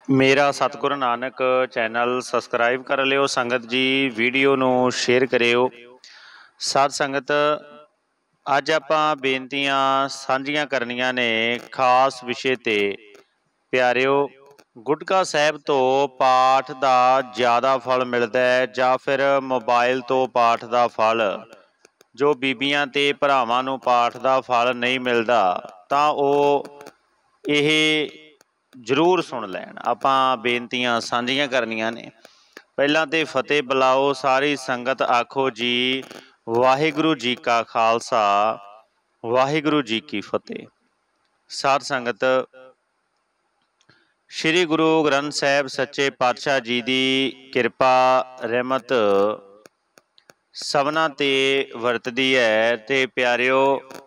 मेरा सतगुरु Nanak channel subscribe कर लियो। संगत जी वीडियो नू शेयर करियो। साध संगत अज आपां बेनतियां सांझियां करनियां ने खास विषय ते। प्यारिओ, गुटका साहिब तो पाठ दा ज़्यादा फल मिलदा है जां फिर मोबाइल तो पाठ दा फल? जो बीबियां ते भरावां नू पाठ दा फल नहीं मिलदा तां ओह ਇਹ ਜ਼ਰੂਰ ਸੁਣ ਲੈਣ। ਆਪਾਂ ਬੇਨਤੀਆਂ ਸਾਂਝੀਆਂ ਕਰਨੀਆਂ ਨੇ। ਪਹਿਲਾਂ ਤੇ ਫਤਿਹ ਬੁਲਾਓ ਸਾਰੀ ਸੰਗਤ, ਆਖੋ ਜੀ ਵਾਹਿਗੁਰੂ ਜੀ ਕਾ ਖਾਲਸਾ, ਵਾਹਿਗੁਰੂ ਜੀ ਕੀ ਫਤਿਹ। ਸਾਧ ਸੰਗਤ, ਸ਼੍ਰੀ ਗੁਰੂ ਗ੍ਰੰਥ ਸਾਹਿਬ ਸੱਚੇ ਪਾਤਸ਼ਾਹ ਜੀ ਦੀ ਕਿਰਪਾ ਰਹਿਮਤ ਸਭਨਾਂ ਤੇ ਵਰਤਦੀ ਹੈ। ਤੇ ਪਿਆਰਿਓ,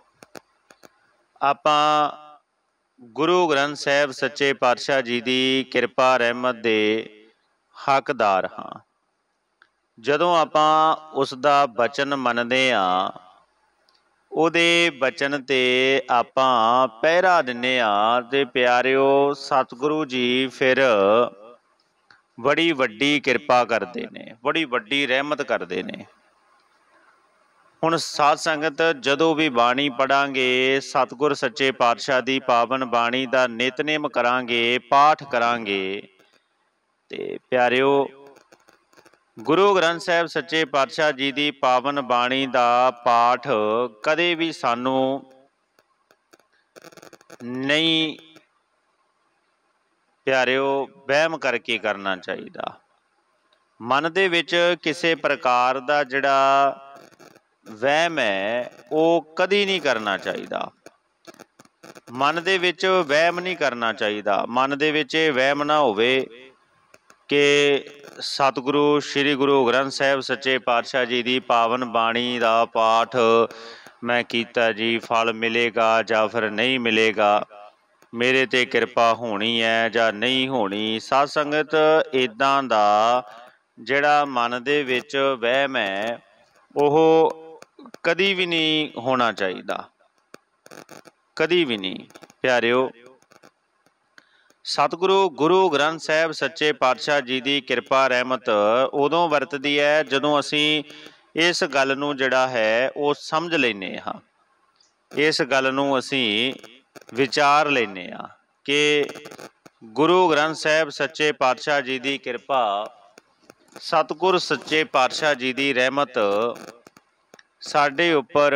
ਆਪਾਂ ਗੁਰੂ ਗ੍ਰੰਥ ਸਾਹਿਬ ਸੱਚੇ ਪਾਤਸ਼ਾਹ ਜੀ ਦੀ ਕਿਰਪਾ ਰਹਿਮਤ ਦੇ ਹੱਕਦਾਰ ਹਾਂ। ਜਦੋਂ ਆਪਾਂ ਉਸ ਦਾ ਬਚਨ ਮੰਨਦੇ ਹਾਂ, ਉਹਦੇ ਬਚਨ ਤੇ ਆਪਾਂ ਪਹਿਰਾ ਦਿੰਦੇ ਹਾਂ, ਤੇ ਪਿਆਰਿਓ ਸਤਿਗੁਰੂ ਜੀ ਫਿਰ ਬੜੀ ਵੱਡੀ ਕਿਰਪਾ ਕਰਦੇ ਨੇ, ਬੜੀ ਵੱਡੀ ਰਹਿਮਤ ਕਰਦੇ ਨੇ। ਹੁਣ ਸਾਧ ਸੰਗਤ, ਜਦੋਂ ਵੀ ਬਾਣੀ ਪੜ੍ਹਾਂਗੇ, ਸਤਿਗੁਰ ਸੱਚੇ ਪਾਤਸ਼ਾਹ ਦੀ ਪਾਵਨ ਬਾਣੀ ਦਾ ਨਿਤਨੇਮ ਕਰਾਂਗੇ, ਪਾਠ ਕਰਾਂਗੇ, ਤੇ ਪਿਆਰਿਓ ਗੁਰੂ ਗ੍ਰੰਥ ਸਾਹਿਬ ਸੱਚੇ ਪਾਤਸ਼ਾਹ ਜੀ ਦੀ ਪਾਵਨ ਬਾਣੀ ਦਾ ਪਾਠ ਕਦੇ ਵੀ ਸਾਨੂੰ ਨਹੀਂ ਪਿਆਰਿਓ ਵਹਿਮ ਕਰਕੇ ਕਰਨਾ ਚਾਹੀਦਾ। ਮਨ ਦੇ ਵਿੱਚ ਕਿਸੇ ਪ੍ਰਕਾਰ ਦਾ ਜਿਹੜਾ ਵਹਿਮ ਹੈ ਉਹ ਕਦੀ ਨਹੀਂ ਕਰਨਾ ਚਾਹੀਦਾ। ਮਨ ਦੇ ਵਿੱਚ ਵਹਿਮ ਨਹੀਂ ਕਰਨਾ ਚਾਹੀਦਾ। ਮਨ ਦੇ ਵਿੱਚ ਇਹ ਵਹਿਮ ਨਾ ਹੋਵੇ ਕਿ ਸਤਿਗੁਰੂ ਸ਼੍ਰੀ ਗੁਰੂ ਗ੍ਰੰਥ ਸਾਹਿਬ ਸੱਚੇ ਪਾਤਸ਼ਾਹ ਜੀ ਦੀ ਪਾਵਨ ਬਾਣੀ ਦਾ ਪਾਠ ਮੈਂ ਕੀਤਾ ਜੀ, ਫਲ ਮਿਲੇਗਾ ਜਾਂ ਫਿਰ ਨਹੀਂ ਮਿਲੇਗਾ, ਮੇਰੇ ਤੇ ਕਿਰਪਾ ਹੋਣੀ ਹੈ ਜਾਂ ਨਹੀਂ ਹੋਣੀ। ਸਾਧ ਸੰਗਤ, ਇੱਦਾਂ ਦਾ ਜਿਹੜਾ ਮਨ ਦੇ ਵਿੱਚ ਵਹਿਮ ਹੈ ਉਹ ਕਦੀ ਵੀ ਨਹੀਂ ਹੋਣਾ ਚਾਹੀਦਾ, ਕਦੀ ਵੀ ਨਹੀਂ। ਪਿਆਰਿਓ, ਸਤਿਗੁਰੂ ਗੁਰੂ ਗ੍ਰੰਥ ਸਾਹਿਬ ਸੱਚੇ ਪਾਤਸ਼ਾਹ ਜੀ ਦੀ ਕਿਰਪਾ ਰਹਿਮਤ ਉਦੋਂ ਵਰਤਦੀ ਹੈ ਜਦੋਂ ਅਸੀਂ ਇਸ ਗੱਲ ਨੂੰ ਜਿਹੜਾ ਹੈ ਉਹ ਸਮਝ ਲੈਂਦੇ ਹਾਂ, ਇਸ ਗੱਲ ਨੂੰ ਅਸੀਂ ਵਿਚਾਰ ਲੈਂਦੇ ਹਾਂ ਕਿ ਗੁਰੂ ਗ੍ਰੰਥ ਸਾਹਿਬ ਸੱਚੇ ਪਾਤਸ਼ਾਹ ਜੀ ਦੀ ਕਿਰਪਾ, ਸਤਿਗੁਰ ਸੱਚੇ ਪਾਤਸ਼ਾਹ ਜੀ ਦੀ ਰਹਿਮਤ ਸਾਡੇ ਉੱਪਰ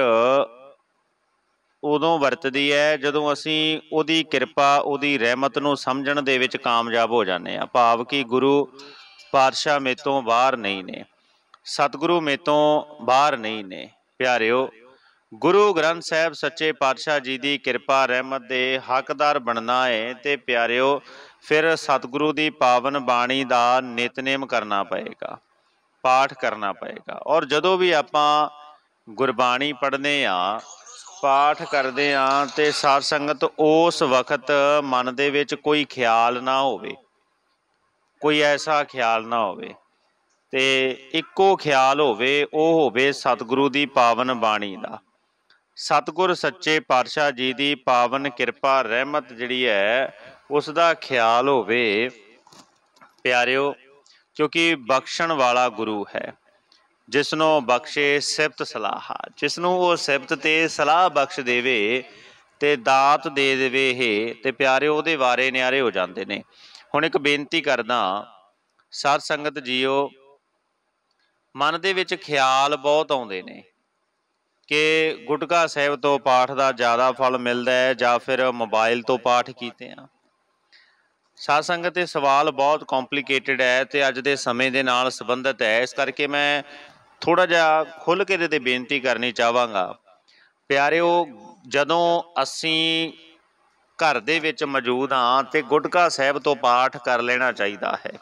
ਉਦੋਂ ਵਰਤਦੀ ਹੈ ਜਦੋਂ ਅਸੀਂ ਉਹਦੀ ਕਿਰਪਾ, ਉਹਦੀ ਰਹਿਮਤ ਨੂੰ ਸਮਝਣ ਦੇ ਵਿੱਚ ਕਾਮਯਾਬ ਹੋ ਜਾਂਦੇ ਹਾਂ। ਭਾਵ ਕਿ ਗੁਰੂ ਪਾਤਸ਼ਾਹ ਮੇਰੇ ਤੋਂ ਬਾਹਰ ਨਹੀਂ ਨੇ, ਸਤਿਗੁਰੂ ਮੇਰੇ ਤੋਂ ਬਾਹਰ ਨਹੀਂ ਨੇ। ਪਿਆਰਿਓ, ਗੁਰੂ ਗ੍ਰੰਥ ਸਾਹਿਬ ਸੱਚੇ ਪਾਤਸ਼ਾਹ ਜੀ ਦੀ ਕਿਰਪਾ ਰਹਿਮਤ ਦੇ ਹੱਕਦਾਰ ਬਣਨਾ ਹੈ ਤੇ ਪਿਆਰਿਓ ਫਿਰ ਸਤਿਗੁਰੂ ਦੀ ਪਾਵਨ ਬਾਣੀ ਦਾ ਨਿਤਨੇਮ ਕਰਨਾ ਪਏਗਾ, ਪਾਠ ਕਰਨਾ ਪਏਗਾ। ਔਰ ਜਦੋਂ ਵੀ ਆਪਾਂ ਗੁਰਬਾਣੀ ਪੜ੍ਹਦੇ ਹਾਂ, ਪਾਠ ਕਰਦੇ ਹਾਂ, ਤੇ ਸਾਧ ਸੰਗਤ ਉਸ ਵਕਤ ਮਨ ਦੇ ਵਿੱਚ ਕੋਈ ਖਿਆਲ ਨਾ ਹੋਵੇ, ਕੋਈ ਐਸਾ ਖਿਆਲ ਨਾ ਹੋਵੇ, ਤੇ ਇੱਕੋ ਖਿਆਲ ਹੋਵੇ, ਉਹ ਹੋਵੇ ਸਤਿਗੁਰੂ ਦੀ ਪਾਵਨ ਬਾਣੀ ਦਾ, ਸਤਿਗੁਰ ਸੱਚੇ ਪਾਤਸ਼ਾਹ ਜੀ ਦੀ ਪਾਵਨ ਕਿਰਪਾ ਰਹਿਮਤ ਜਿਹੜੀ ਹੈ ਉਸ ਦਾ ਖਿਆਲ ਹੋਵੇ। ਪਿਆਰਿਓ, ਕਿਉਂਕਿ ਬਖਸ਼ਣ ਵਾਲਾ ਗੁਰੂ ਹੈ, ਜਿਸ ਨੂੰ ਬਖਸ਼ੇ ਸਿਫਤ ਸਲਾਹਾ, ਜਿਸ ਨੂੰ ਉਹ ਸਿਫਤ ਤੇ ਸਲਾਹ ਬਖਸ਼ ਦੇਵੇ ਤੇ ਦਾਤ ਦੇ ਦੇਵੇ ਇਹ, ਤੇ ਪਿਆਰਿਓ ਉਹਦੇ ਵਾਰੇ ਨਿਆਰੇ ਹੋ ਜਾਂਦੇ ਨੇ। ਹੁਣ ਇੱਕ ਬੇਨਤੀ ਕਰਦਾ, ਸਾਧ ਸੰਗਤ ਜੀਓ, ਮਨ ਦੇ ਵਿੱਚ ਖਿਆਲ ਬਹੁਤ ਆਉਂਦੇ ਨੇ ਕਿ ਗੁਟਕਾ ਸਾਹਿਬ ਤੋਂ ਪਾਠ ਦਾ ਜ਼ਿਆਦਾ ਫਲ ਮਿਲਦਾ ਹੈ ਜਾਂ ਫਿਰ ਮੋਬਾਈਲ ਤੋਂ ਪਾਠ ਕੀਤੇ ਆ। ਸਾਧ ਸੰਗਤ, ਇਹ ਸਵਾਲ ਬਹੁਤ ਕੰਪਲੀਕੇਟਡ ਹੈ ਤੇ ਅੱਜ ਦੇ ਸਮੇਂ ਦੇ ਨਾਲ ਸੰਬੰਧਿਤ ਹੈ, ਇਸ ਕਰਕੇ ਮੈਂ ਥੋੜ੍ਹਾ ਜਿਹਾ ਖੁੱਲ੍ਹ ਕੇ ਇਹਦੇ 'ਤੇ ਬੇਨਤੀ ਕਰਨੀ ਚਾਹਾਂਗਾ। ਪਿਆਰਿਓ, ਜਦੋਂ ਅਸੀਂ ਘਰ ਦੇ ਵਿੱਚ ਮੌਜੂਦ ਹਾਂ ਤੇ ਗੁਟਕਾ ਸਾਹਿਬ ਤੋਂ ਪਾਠ ਕਰ ਲੈਣਾ ਚਾਹੀਦਾ ਹੈ।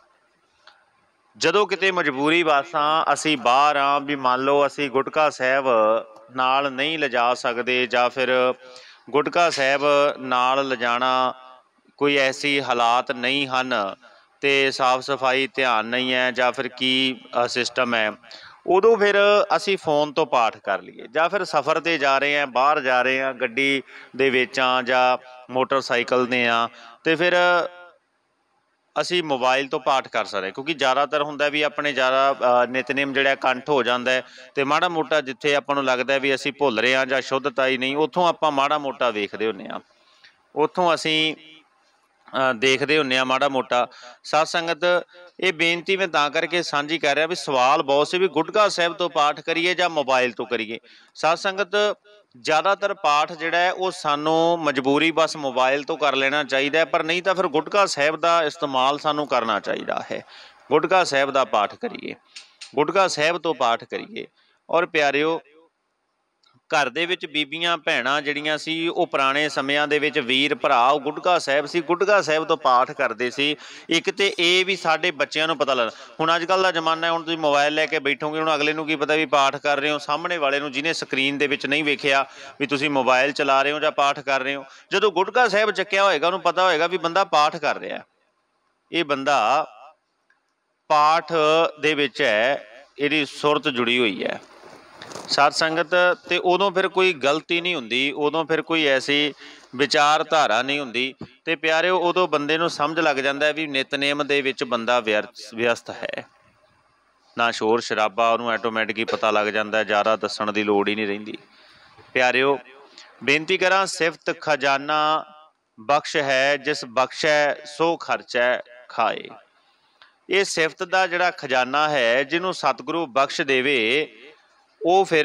ਜਦੋਂ ਕਿਤੇ ਮਜਬੂਰੀ ਵਾਸਾਂ ਅਸੀਂ ਬਾਹਰ ਹਾਂ, ਵੀ ਮੰਨ ਲਓ ਅਸੀਂ ਗੁਟਕਾ ਸਾਹਿਬ ਨਾਲ ਨਹੀਂ ਲਿਜਾ ਸਕਦੇ ਜਾਂ ਫਿਰ ਗੁਟਕਾ ਸਾਹਿਬ ਨਾਲ ਲਿਜਾਣਾ ਕੋਈ ਐਸੀ ਹਾਲਾਤ ਨਹੀਂ ਹਨ ਤੇ ਸਾਫ਼ ਸਫਾਈ ਧਿਆਨ ਨਹੀਂ ਹੈ ਜਾਂ ਫਿਰ ਕੀ ਸਿਸਟਮ ਹੈ, ਉਦੋਂ ਫਿਰ ਅਸੀਂ ਫੋਨ ਤੋਂ ਪਾਠ ਕਰ ਲਈਏ, ਜਾਂ ਫਿਰ ਸਫ਼ਰ 'ਤੇ ਜਾ ਰਹੇ ਹਾਂ, ਬਾਹਰ ਜਾ ਰਹੇ ਹਾਂ, ਗੱਡੀ ਦੇ ਵਿੱਚ ਹਾਂ ਜਾਂ ਮੋਟਰਸਾਈਕਲ 'ਤੇ ਹਾਂ, ਅਤੇ ਫਿਰ ਅਸੀਂ ਮੋਬਾਈਲ ਤੋਂ ਪਾਠ ਕਰ ਸਕਦੇ, ਕਿਉਂਕਿ ਜ਼ਿਆਦਾਤਰ ਹੁੰਦਾ ਵੀ ਆਪਣੇ ਜ਼ਿਆਦਾ ਨਿਤਨੇਮ ਜਿਹੜਾ ਕੰਠ ਹੋ ਜਾਂਦਾ ਹੈ, ਅਤੇ ਮਾੜਾ ਮੋਟਾ ਜਿੱਥੇ ਆਪਾਂ ਨੂੰ ਲੱਗਦਾ ਵੀ ਅਸੀਂ ਭੁੱਲ ਰਹੇ ਹਾਂ ਜਾਂ ਸ਼ੁੱਧਤਾ ਹੀ ਨਹੀਂ, ਉੱਥੋਂ ਆਪਾਂ ਮਾੜਾ ਮੋਟਾ ਵੇਖਦੇ ਹੁੰਦੇ ਹਾਂ, ਉੱਥੋਂ ਅਸੀਂ ਦੇਖਦੇ ਹੁੰਦੇ ਹਾਂ ਮਾੜਾ ਮੋਟਾ। ਸਤ ਸੰਗਤ ਇਹ ਬੇਨਤੀ ਮੈਂ ਤਾਂ ਕਰਕੇ ਸਾਂਝੀ ਕਰ ਰਿਹਾ ਵੀ ਸਵਾਲ ਬਹੁਤ ਸੀ ਵੀ ਗੁਟਕਾ ਸਾਹਿਬ ਤੋਂ ਪਾਠ ਕਰੀਏ ਜਾਂ ਮੋਬਾਈਲ ਤੋਂ ਕਰੀਏ। ਸਤ ਸੰਗਤ ਜ਼ਿਆਦਾਤਰ ਪਾਠ ਜਿਹੜਾ ਹੈ ਉਹ ਸਾਨੂੰ ਮਜਬੂਰੀ ਬਸ ਮੋਬਾਈਲ ਤੋਂ ਕਰ ਲੈਣਾ ਚਾਹੀਦਾ, ਪਰ ਨਹੀਂ ਤਾਂ ਫਿਰ ਗੁਟਕਾ ਸਾਹਿਬ ਦਾ ਇਸਤੇਮਾਲ ਸਾਨੂੰ ਕਰਨਾ ਚਾਹੀਦਾ ਹੈ। ਗੁਟਕਾ ਸਾਹਿਬ ਦਾ ਪਾਠ ਕਰੀਏ, ਗੁਟਕਾ ਸਾਹਿਬ ਤੋਂ ਪਾਠ ਕਰੀਏ। ਔਰ ਪਿਆਰਿਓ, ਘਰ ਦੇ ਵਿੱਚ ਬੀਬੀਆਂ ਭੈਣਾਂ ਜਿਹੜੀਆਂ ਸੀ ਉਹ ਪੁਰਾਣੇ ਸਮਿਆਂ ਦੇ ਵਿੱਚ ਵੀਰ ਭਰਾ ਉਹ ਗੁਟਕਾ ਸਾਹਿਬ ਸੀ, ਗੁਟਕਾ ਸਾਹਿਬ ਤੋਂ ਪਾਠ ਕਰਦੇ ਸੀ। ਇੱਕ ਤਾਂ ਇਹ ਵੀ ਸਾਡੇ ਬੱਚਿਆਂ ਨੂੰ ਪਤਾ ਲੱਗਦਾ, ਹੁਣ ਅੱਜ ਕੱਲ੍ਹ ਦਾ ਜ਼ਮਾਨਾ, ਹੁਣ ਤੁਸੀਂ ਮੋਬਾਈਲ ਲੈ ਕੇ ਬੈਠੋਗੇ, ਹੁਣ ਅਗਲੇ ਨੂੰ ਕੀ ਪਤਾ ਵੀ ਪਾਠ ਕਰ ਰਹੇ ਹੋ, ਸਾਹਮਣੇ ਵਾਲੇ ਨੂੰ ਜਿਹਨੇ ਸਕਰੀਨ ਦੇ ਵਿੱਚ ਨਹੀਂ ਵੇਖਿਆ ਵੀ ਤੁਸੀਂ ਮੋਬਾਈਲ ਚਲਾ ਰਹੇ ਹੋ ਜਾਂ ਪਾਠ ਕਰ ਰਹੇ ਹੋ। ਜਦੋਂ ਗੁਟਕਾ ਸਾਹਿਬ ਚੱਕਿਆ ਹੋਏਗਾ ਉਹਨੂੰ ਪਤਾ ਹੋਏਗਾ ਵੀ ਬੰਦਾ ਪਾਠ ਕਰ ਰਿਹਾ, ਇਹ ਬੰਦਾ ਪਾਠ ਦੇ ਵਿੱਚ ਹੈ, ਇਹਦੀ ਸੁਰਤ ਜੁੜੀ ਹੋਈ ਹੈ। ਸਤ ਸੰਗਤ ਤੇ ਉਦੋਂ ਫਿਰ ਕੋਈ ਗਲਤੀ ਨਹੀਂ ਹੁੰਦੀ, ਉਦੋਂ ਫਿਰ ਕੋਈ ਐਸੀ ਵਿਚਾਰਧਾਰਾ ਨਹੀਂ ਹੁੰਦੀ। ਤੇ ਪਿਆਰਿਓ, ਉਦੋਂ ਬੰਦੇ ਨੂੰ ਸਮਝ ਲੱਗ ਜਾਂਦਾ ਵੀ ਨਿਤਨੇਮ ਦੇ ਵਿੱਚ ਬੰਦਾ ਵਿਅਸਤ ਹੈ, ਨਾ ਸ਼ੋਰ ਸ਼ਰਾਬਾ, ਉਹਨੂੰ ਆਟੋਮੈਟਿਕ ਹੀ ਪਤਾ ਲੱਗ ਜਾਂਦਾ, ਜ਼ਿਆਦਾ ਦੱਸਣ ਦੀ ਲੋੜ ਹੀ ਨਹੀਂ ਰਹਿੰਦੀ। ਪਿਆਰਿਓ, ਬੇਨਤੀ ਕਰਾਂ, ਸਿਫਤ ਖਜ਼ਾਨਾ ਬਖਸ਼ ਹੈ, ਜਿਸ ਬਖਸ਼ੈ ਸੋ ਖਰਚੈ ਖਾਏ। ਇਹ ਸਿਫਤ ਦਾ ਜਿਹੜਾ ਖਜ਼ਾਨਾ ਹੈ, ਜਿਹਨੂੰ ਸਤਿਗੁਰੂ ਬਖਸ਼ ਦੇਵੇ, ਉਹ ਫਿਰ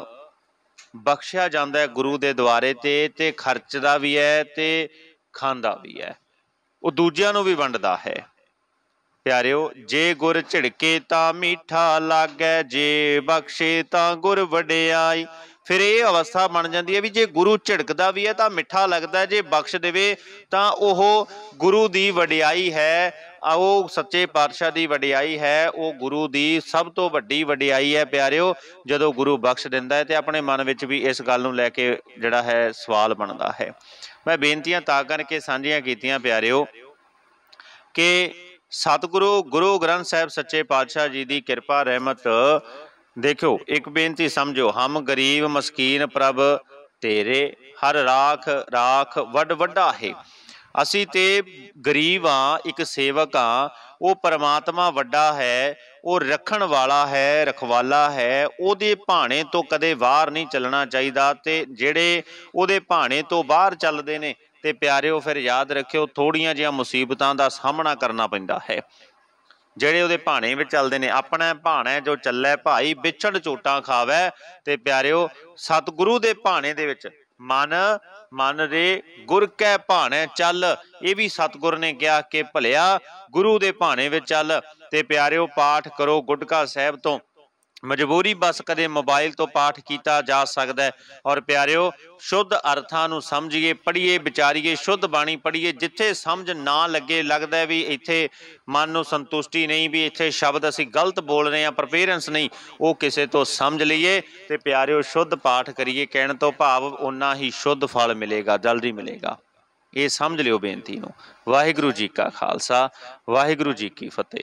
ਬਖਸ਼ਿਆ ਜਾਂਦਾ ਹੈ ਗੁਰੂ ਦੇ ਦੁਆਰੇ ਤੇ ਖਰਚਦਾ ਵੀ ਹੈ ਤੇ ਖਾਂਦਾ ਵੀ ਹੈ, ਉਹ ਦੂਜਿਆਂ ਨੂੰ ਵੀ ਵੰਡਦਾ ਹੈ। ਪਿਆਰਿਓ, ਜੇ ਗੁਰ ਝਿੜਕੇ ਤਾਂ ਮਿੱਠਾ ਲਾਗੈ, ਜੇ ਬਖਸ਼ੇ ਤਾਂ ਗੁਰ ਵਡਿਆਈ। ਫਿਰ ਇਹ ਅਵਸਥਾ ਬਣ ਜਾਂਦੀ ਹੈ ਵੀ ਜੇ ਗੁਰੂ ਝਿੜਕਦਾ ਵੀ ਹੈ ਤਾਂ ਮਿੱਠਾ ਲੱਗਦਾ, ਜੇ ਬਖਸ਼ ਦੇਵੇ ਤਾਂ ਉਹ ਗੁਰੂ ਦੀ ਵਡਿਆਈ ਹੈ, ਉਹ ਸੱਚੇ ਪਾਤਸ਼ਾਹ ਦੀ ਵਡਿਆਈ ਹੈ, ਉਹ ਗੁਰੂ ਦੀ ਸਭ ਤੋਂ ਵੱਡੀ ਵਡਿਆਈ ਹੈ। ਪਿਆਰਿਓ, ਜਦੋਂ ਗੁਰੂ ਬਖਸ਼ ਦਿੰਦਾ ਹੈ ਤੇ ਆਪਣੇ ਮਨ ਵਿੱਚ ਵੀ ਇਸ ਗੱਲ ਨੂੰ ਲੈ ਕੇ ਜਿਹੜਾ ਹੈ ਸਵਾਲ ਬਣਦਾ ਹੈ। ਮੈਂ ਬੇਨਤੀਆਂ ਤਾਂ ਕਰਕੇ ਸਾਂਝੀਆਂ ਕੀਤੀਆਂ ਪਿਆਰਿਓ ਕਿ ਸਤਿਗੁਰੂ ਗੁਰੂ ਗ੍ਰੰਥ ਸਾਹਿਬ ਸੱਚੇ ਪਾਤਸ਼ਾਹ ਜੀ ਦੀ ਕਿਰਪਾ ਰਹਿਮਤ। ਦੇਖਿਓ, ਇੱਕ ਬੇਨਤੀ ਸਮਝੋ, ਹਮ ਗਰੀਬ ਮਸਕੀਨ ਪ੍ਰਭ ਤੇਰੇ, ਹਰ ਰਾਖ ਰਾਖ ਵੱਡ ਵੱਡਾ ਹੈ। ਅਸੀਂ ਤੇ ਗਰੀਬ ਹਾਂ, ਇੱਕ ਸੇਵਕ ਹਾਂ, ਉਹ ਪਰਮਾਤਮਾ ਵੱਡਾ ਹੈ, ਉਹ ਰੱਖਣ ਵਾਲਾ ਹੈ, ਰਖਵਾਲਾ ਹੈ, ਉਹਦੇ ਭਾਣੇ ਤੋਂ ਕਦੇ ਬਾਹਰ ਨਹੀਂ ਚੱਲਣਾ ਚਾਹੀਦਾ। ਤੇ ਜਿਹੜੇ ਉਹਦੇ ਭਾਣੇ ਤੋਂ ਬਾਹਰ ਚੱਲਦੇ ਨੇ ਤੇ ਪਿਆਰਿਓ, ਫਿਰ ਯਾਦ ਰੱਖਿਓ, ਥੋੜ੍ਹੀਆਂ ਜਿਹੀਆਂ ਮੁਸੀਬਤਾਂ ਦਾ ਸਾਹਮਣਾ ਕਰਨਾ ਪੈਂਦਾ ਹੈ। ਜਿਹੜੇ ਉਹਦੇ ਭਾਣੇ ਵਿੱਚ ਚੱਲਦੇ ਨੇ, ਆਪਣਾ ਭਾਣਾ ਜੋ ਚੱਲੈ ਭਾਈ ਵਿਛੜ ਝੋਟਾਂ ਖਾਵੈ। ਤੇ ਪਿਆਰਿਓ, ਸਤਿਗੁਰੂ ਦੇ ਭਾਣੇ ਦੇ ਵਿੱਚ ਮਨ ਰੇ ਗੁਰ ਕੈ ਭਾਣੇ ਚੱਲ, ਇਹ ਵੀ ਸਤਿਗੁਰ ਨੇ ਕਿਹਾ ਕਿ ਭਲਿਆ ਗੁਰੂ ਦੇ ਭਾਣੇ ਵਿੱਚ ਚੱਲ। ਤੇ ਪਿਆਰਿਓ, ਪਾਠ ਕਰੋ ਗੁਟਕਾ ਸਾਹਿਬ ਤੋਂ, ਮਜਬੂਰੀ ਬਸ ਕਦੇ ਮੋਬਾਈਲ ਤੋਂ ਪਾਠ ਕੀਤਾ ਜਾ ਸਕਦਾ ਹੈ। ਔਰ ਪਿਆਰਿਓ, ਸ਼ੁੱਧ ਅਰਥਾਂ ਨੂੰ ਸਮਝੀਏ, ਪੜ੍ਹੀਏ, ਵਿਚਾਰੀਏ, ਸ਼ੁੱਧ ਬਾਣੀ ਪੜ੍ਹੀਏ। ਜਿੱਥੇ ਸਮਝ ਨਾ ਲੱਗੇ, ਲੱਗਦਾ ਵੀ ਇੱਥੇ ਮਨ ਨੂੰ ਸੰਤੁਸ਼ਟੀ ਨਹੀਂ, ਵੀ ਇੱਥੇ ਸ਼ਬਦ ਅਸੀਂ ਗਲਤ ਬੋਲ ਰਹੇ ਹਾਂ, ਪ੍ਰਪੇਰੈਂਸ ਨਹੀਂ, ਉਹ ਕਿਸੇ ਤੋਂ ਸਮਝ ਲਈਏ। ਤੇ ਪਿਆਰਿਓ, ਸ਼ੁੱਧ ਪਾਠ ਕਰੀਏ, ਕਹਿਣ ਤੋਂ ਭਾਵ ਓਨਾ ਹੀ ਸ਼ੁੱਧ ਫਲ ਮਿਲੇਗਾ, ਜਲਦੀ ਮਿਲੇਗਾ। ਇਹ ਸਮਝ ਲਿਓ ਬੇਨਤੀ ਨੂੰ। ਵਾਹਿਗੁਰੂ ਜੀ ਕਾ ਖਾਲਸਾ, ਵਾਹਿਗੁਰੂ ਜੀ ਕੀ ਫਤਿਹ।